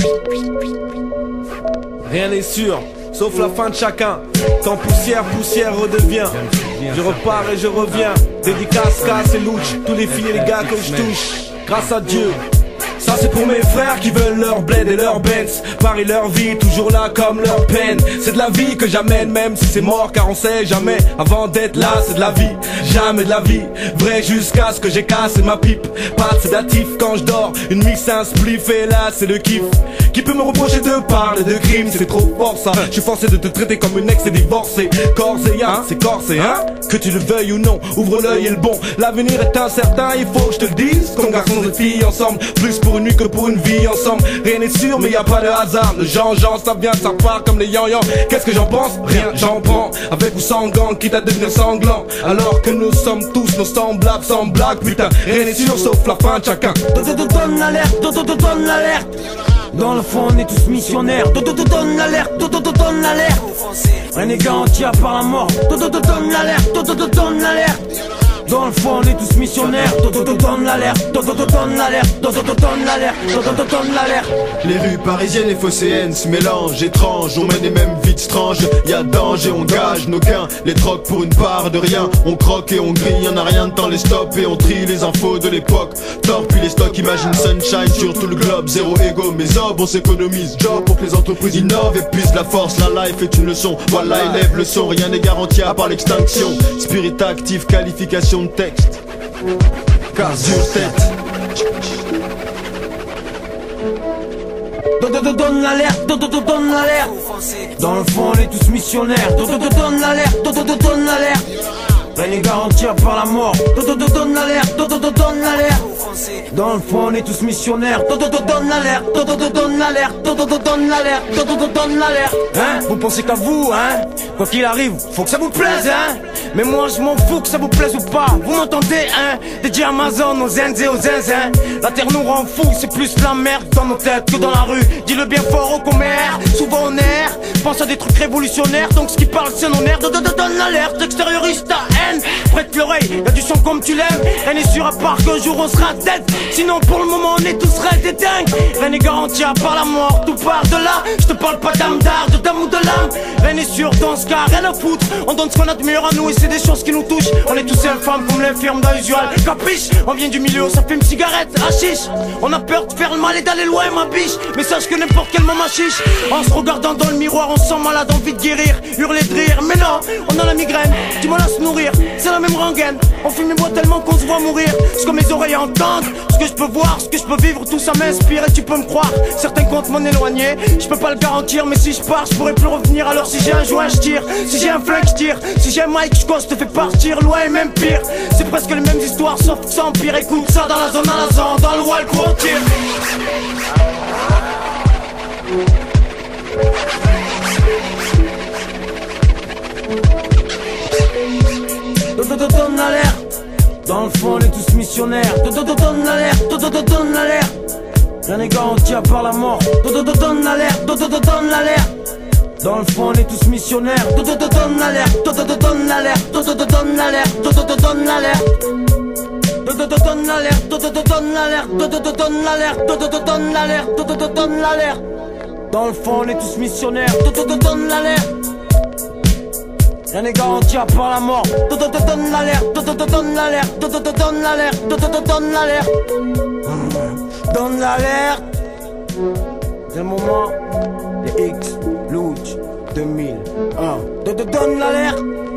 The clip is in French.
Rien n'est sûr, sauf la fin de chacun. Quand poussière redevient, je repars et je reviens. Dédicace, casse et louche, tous les filles et les gars que je touche. Grâce à Dieu. Ça c'est pour mes frères qui veulent leur bled et leur Benz. Paris leur vie, toujours là comme leur peine. C'est de la vie que j'amène même si c'est mort, car on sait jamais avant d'être là. C'est de la vie, jamais de la vie vrai jusqu'à ce que j'ai cassé ma pipe. Pas de sédatif quand je dors, une mixe, un spliff et là c'est le kiff. Qui peut me reprocher de parler de crime? C'est trop fort ça. Je suis forcé de te traiter comme une ex et divorcée. Corps et âme, c'est corsé hein. Que tu le veuilles ou non, ouvre l'œil et le bon. L'avenir est incertain, il faut que je te le dise. Comme garçon et fille ensemble, plus pour une nuit que pour une vie ensemble. Rien n'est sûr mais y a pas de hasard. Le Jean, ça vient, ça part comme les yan-yan. Qu'est-ce que j'en pense? Rien, j'en prends. Avec ou sans gants, quitte à devenir sanglant. Alors que nous sommes tous nos semblables, sans blague. Putain, rien n'est sûr sauf la fin de chacun. Donne l'alerte, donne l'alerte. Dans le fond on est tous missionnaires. Donne l'alerte, donne l'alerte. Rien n'est garanti à part la mort. Donne l'alerte, donne l'alerte. Dans le fond on est tous missionnaires. Donne l'alerte, donne l'alerte, donne l'alerte. Les rues parisiennes et phocéennes se mélangent, étranges, on mène les mêmes vies stranges. Y'a danger, on gage nos gains, les trocs pour une part de rien. On croque et on grille, y'en a rien de temps les stops et on trie les infos de l'époque. Torpille les stocks, imagine sunshine sur tout le globe. Zéro égo, mais ob, on s'économise. Job pour que les entreprises innovent et puissent la force. La life est une leçon, voilà élève le son. Rien n'est garanti à part l'extinction. Spirit actif, qualification de texte. Car sur tête. Donne l'alerte, donne l'alerte. Dans le fond on est tous missionnaires. Donne l'alerte, donne l'alerte. Rien n'est garanti à part la mort. Donne l'alerte, donne l'alerte. Dans le fond on est tous missionnaires. Donne l'alerte, donne l'alerte, donne l'alerte, donne l'alerte. Hein? Vous pensez qu'à vous, hein? Quoi qu'il arrive, faut que ça vous plaise, hein? Mais moi je m'en fous que ça vous plaise ou pas. Vous m'entendez, hein? DJ Amazon aux zinzes et aux zinzins. La terre nous rend fous, c'est plus la merde dans nos têtes que dans la rue. Dis-le bien fort au commère, souvent on erre. Pense à des trucs révolutionnaires, donc ce qui parle c'est non air. Donne l'alerte, extériorise ta haine. Prête l'oreille, y'a du son comme tu l'aimes. Rien n'est sûr à part qu'un jour on sera dead. Sinon pour le moment on est tous raides et dingues. Rien n'est garanti à part la mort, tout part de là. Je te parle pas d'âme d'art, de dame ou de l'âme. Rien n'est sûr dans ce cas, rien à foutre. On donne ce qu'on a de meilleur à nous et c'est des choses qui nous touchent. On est tous infâmes comme l'infirme d'un usual. Capiche, on vient du milieu, ça fume cigarette, hachiche. On a peur de faire le mal et d'aller loin ma biche. Mais sache que n'importe quel moment chiche. En se regardant dans le miroir on se sent malade, envie de guérir. Hurler de rire, mais non, on a la migraine. Dis-moi là se nourrir, c'est la même rengaine. On fume les bois tellement qu'on se voit mourir. Ce que mes oreilles entendent, ce que je peux voir, ce que je peux vivre, tout ça m'inspire et tu peux me croire. Certains comptent m'en éloigner, je peux pas le garantir. Mais si je pars, je pourrais plus revenir. Alors si j'ai un joint, je tire. Si j'ai un flingue, je tire. Si j'ai un mic, je cause, te fais partir. Loin et même pire, c'est presque les mêmes histoires sauf que sans pire. Écoute ça dans la zone à la zone, dans le wild où on tire. Donne l'alerte. Dans le fond on est tous missionnaires. Donne l'alerte, donne l'alerte. Rien n'est garanti à part la mort. Donne l'alerte, donne l'alerte. Dans le fond on est tous missionnaires. Donne l'alerte, donne l'alerte, donne l'alerte, donne l'alerte. Donne l'alerte, donne l'alerte, donne l'alerte, donne l'alerte, donne l'alerte. Dans le fond on est tous missionnaires. Donne l'alerte. Rien n'est garanti à part la mort. Donne l'alerte, donne l'alerte, donne l'alerte, donne l'alerte. Donne l'alerte. C'est le moment. Les X, Louch, 2001. Donne l'alerte.